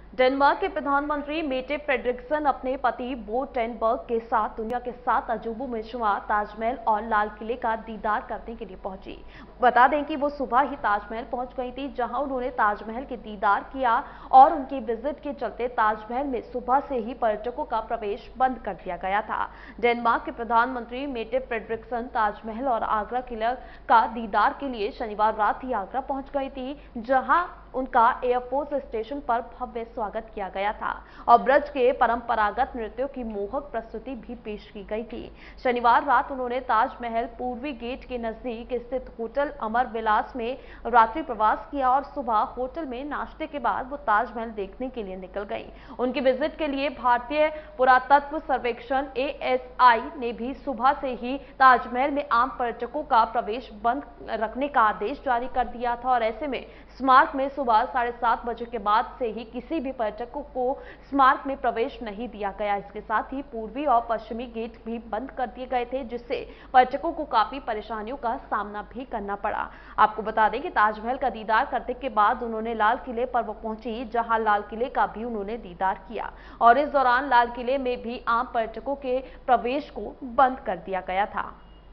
Denmark के प्रधानमंत्री मेटे Frederiksen अपने पति बो टेनबर्ग के साथ दुनिया के 7 अजूबों में शुमार ताजमहल और लाल किले का दीदार करने के लिए पहुंची। बता दें कि वो सुबह ही ताजमहल पहुंच गई थी, जहां उन्होंने ताजमहल के दीदार किया और उनकी विजिट के चलते ताजमहल में सुबह से ही पर्यटकों का प्रवेश बंद कर दिया गया था। डेनमार्क के प्रधानमंत्री मेटे फ्रेडरिक्सन ताजमहल और आगरा किला का दीदार के लिए शनिवार रात ही आगरा पहुंच गई थी, जहां उनका एयरफोर्स स्टेशन पर भव्य स्वागत किया गया था और ब्रज के परंपरागत नृत्यों की मोहक प्रस्तुति भी पेश की गई थी। शनिवार रात उन्होंने ताजमहल पूर्वी गेट के नजदीक स्थित होटल अमर विलास में रात्रि प्रवास किया और सुबह होटल में नाश्ते के बाद वो ताजमहल देखने के लिए निकल गई। उनकी विजिट के लिए भारतीय पुरातत्व सर्वेक्षण ASI ने भी सुबह से ही ताजमहल में आम पर्यटकों का प्रवेश बंद रखने का आदेश जारी कर दिया था और ऐसे में स्मारक में सुबह 7:30 बजे के बाद से ही किसी भी पर्यटकों को स्मारक में प्रवेश नहीं दिया गया। इसके साथ ही पूर्वी और पश्चिमी गेट भी बंद कर दिए गए थे, जिससे पर्यटकों को काफी परेशानियों का सामना भी करना पड़ा। आपको बता दें कि ताजमहल का दीदार करने के बाद उन्होंने लाल किले पर वो पहुंची, जहां लाल किले का भी उन्होंने दीदार किया और इस दौरान लाल किले में भी आम पर्यटकों के प्रवेश को बंद कर दिया गया था।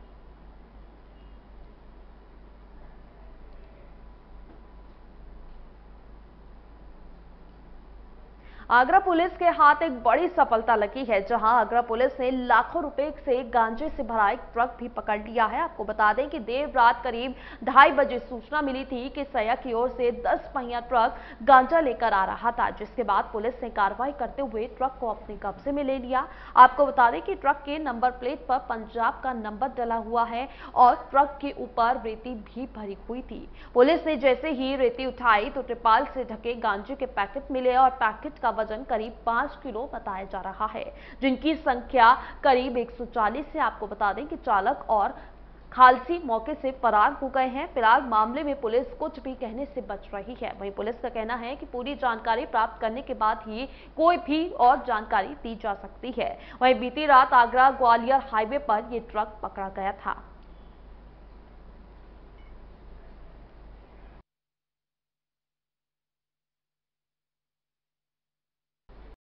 आगरा पुलिस के हाथ एक बड़ी सफलता लगी है, जहां आगरा पुलिस ने लाखों रुपए से गांजे से भरा एक ट्रक भी पकड़ लिया है। आपको बता दें कि देर रात करीब 2:30 बजे सूचना मिली थी कि सया की ओर से 10 पहिया ट्रक गांजा लेकर आ रहा था, जिसके बाद पुलिस ने कार्रवाई करते हुए ट्रक को अपने कब्जे में ले लिया। आपको बता दें कि ट्रक के नंबर प्लेट पर पंजाब का नंबर डला हुआ है और ट्रक के ऊपर रेती भी भरी हुई थी। पुलिस ने जैसे ही रेती उठाई तो त्रिपाल से ढके गांजे के पैकेट मिले और पैकेट का वजन करीब 5 किलो बताया जा रहा है, जिनकी संख्या करीब 140 है। आपको बता दें कि चालक और खालसी मौके से फरार हो गए हैं। फिलहाल मामले में पुलिस कुछ भी कहने से बच रही है। वहीं पुलिस का कहना है कि पूरी जानकारी प्राप्त करने के बाद ही कोई भी और जानकारी दी जा सकती है। वहीं बीती रात आगरा ग्वालियर हाईवे पर यह ट्रक पकड़ा गया था।